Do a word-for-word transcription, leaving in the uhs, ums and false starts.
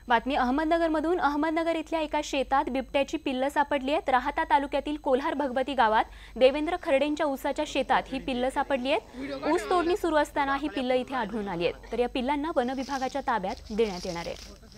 बातमी अहमदनगरमधून अहमदनगर इथल्या एका शेतात बिबट्याची पिल्लं सापडली आहेत। राहता तालुक्यातील कोल्हार भगवती गावात देवेंद्र खर्डेंच्या ऊसाच्या शेतात ही पिल्लं सापडली आहेत। ऊस तोडणी सुरू असताना ही पिल्लं इथे आढळून आली आहेत। तर या पिल्लांना वन विभागाच्या ताब्यात देण्यात येणार आहे।